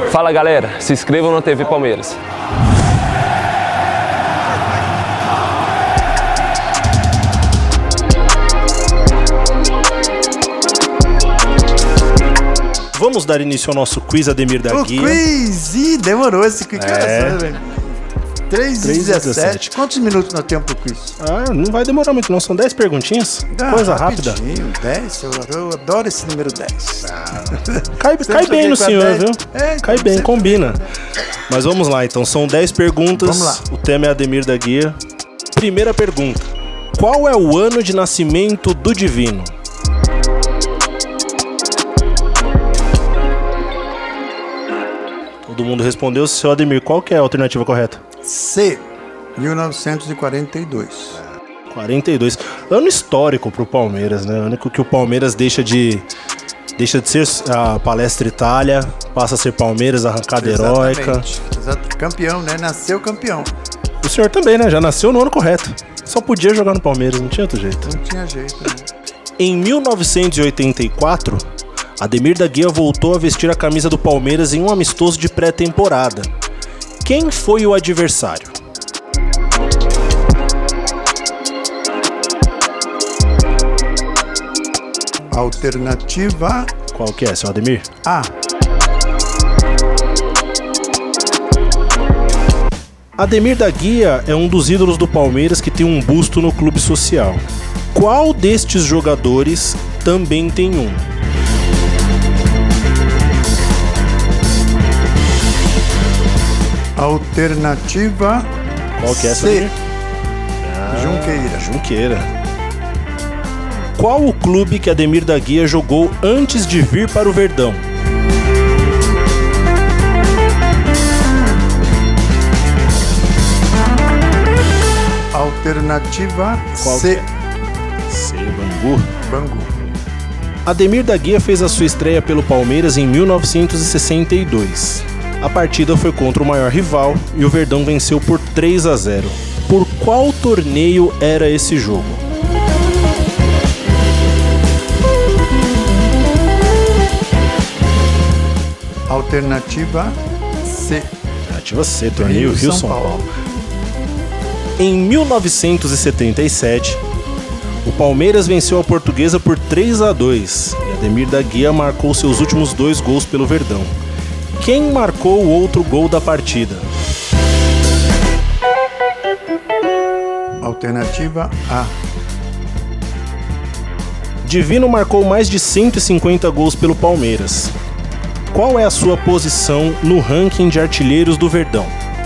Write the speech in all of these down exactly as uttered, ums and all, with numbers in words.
Fala galera, se inscrevam na T V Palmeiras. Vamos dar início ao nosso quiz Ademir da o Guia. O quiz! Ih, demorou esse quiz. É. três e dezessete. Quantos minutos nós temos pro quiz? Ah, não vai demorar muito não, são dez perguntinhas. Ah, Coisa rápida. dez, eu, eu adoro esse número dez. Ah. Cai, cai bem no senhor, dez. Viu? É, cai bem, sempre... combina. Mas vamos lá, então, são dez perguntas. Vamos lá. O tema é Ademir da Guia. Primeira pergunta. Qual é o ano de nascimento do Divino? Todo mundo respondeu. Seu Ademir, qual que é a alternativa correta? C, mil novecentos e quarenta e dois. quarenta e dois. Ano histórico pro Palmeiras, né? Ano que o Palmeiras deixa de deixa de ser a Palestra Itália, passa a ser Palmeiras, arrancada heróica. Exato. Campeão, né? Nasceu campeão. O senhor também, né? Já nasceu no ano correto. Só podia jogar no Palmeiras, não tinha outro jeito. Não tinha jeito, né? Em mil novecentos e oitenta e quatro, Ademir da Guia voltou a vestir a camisa do Palmeiras em um amistoso de pré-temporada. Quem foi o adversário? Alternativa... Qual que é, seu Ademir? A. Ademir da Guia é um dos ídolos do Palmeiras que tem um busto no clube social. Qual destes jogadores também tem um? Alternativa... Qual que é essa? C. Ah, Junqueira. Junqueira. Qual o clube que Ademir da Guia jogou antes de vir para o Verdão? Alternativa Qual C. É? C, Bangu. Bangu. Ademir da Guia fez a sua estreia pelo Palmeiras em mil novecentos e sessenta e dois. A partida foi contra o maior rival e o Verdão venceu por três a zero. Por qual torneio era esse jogo? Alternativa C. Alternativa C, torneio Rio São Paulo. Paulo. Em mil novecentos e setenta e sete, o Palmeiras venceu a Portuguesa por três a dois e Ademir da Guia marcou seus últimos dois gols pelo Verdão. Quem marcou o outro gol da partida? Alternativa A. Divino marcou mais de cento e cinquenta gols pelo Palmeiras. Qual é a sua posição no ranking de artilheiros do Verdão?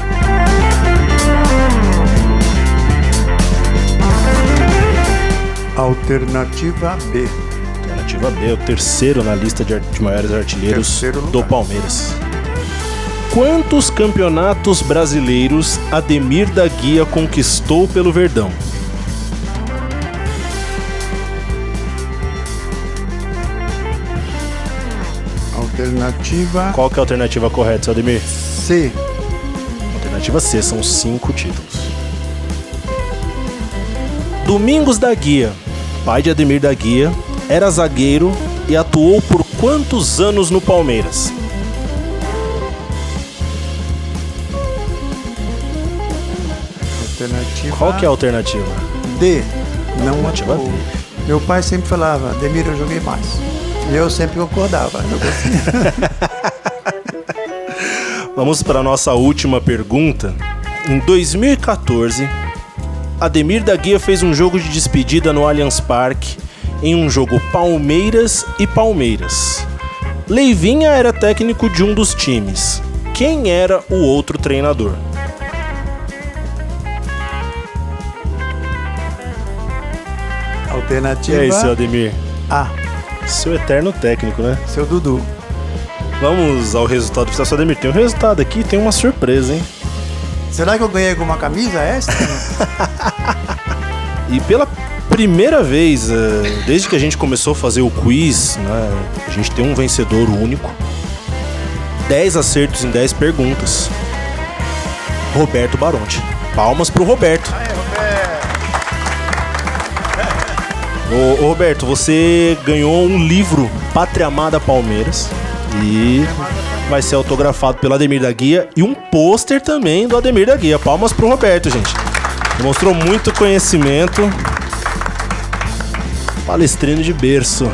Alternativa B. Alternativa B, o terceiro na lista de, de maiores artilheiros do Palmeiras. Quantos campeonatos brasileiros Ademir da Guia conquistou pelo Verdão? Alternativa... Qual que é a alternativa correta, seu Ademir? C. Alternativa C, são cinco títulos. Domingos da Guia, pai de Ademir da Guia, era zagueiro e atuou por quantos anos no Palmeiras? Alternativa... Qual que é a alternativa? D. Não alternativa atuou. D. Meu pai sempre falava, Ademir, eu joguei mais. E eu sempre concordava. Vamos para a nossa última pergunta. Em dois mil e quatorze, Ademir da Guia fez um jogo de despedida no Allianz Parque, em um jogo Palmeiras e Palmeiras. Leivinha era técnico de um dos times. Quem era o outro treinador? Alternativa... E aí, seu Ademir? A. Seu eterno técnico, né? Seu Dudu. Vamos ao resultado final. Seu Ademir, tem um resultado aqui, tem uma surpresa, hein? Será que eu ganhei alguma camisa extra? E pela primeira vez, desde que a gente começou a fazer o quiz, né, a gente tem um vencedor único. dez acertos em dez perguntas. Roberto Baronte. Palmas pro Roberto. Aê, Roberto. Ô, ô Roberto, você ganhou um livro Pátria Amada Palmeiras. E vai ser autografado pelo Ademir da Guia e um pôster também do Ademir da Guia. Palmas pro Roberto, gente. Mostrou muito conhecimento. Palestrino de berço.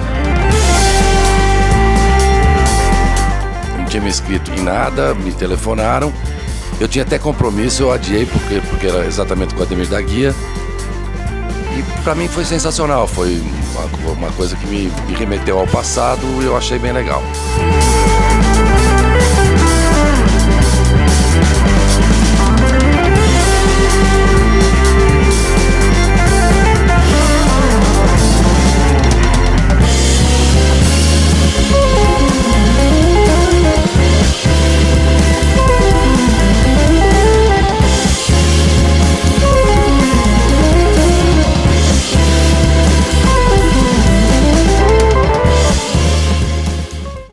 Não tinha me inscrito em nada, me telefonaram. Eu tinha até compromisso, eu adiei porque, porque era exatamente com o Ademir da Guia. E pra mim foi sensacional, foi uma, uma coisa que me, me remeteu ao passado e eu achei bem legal.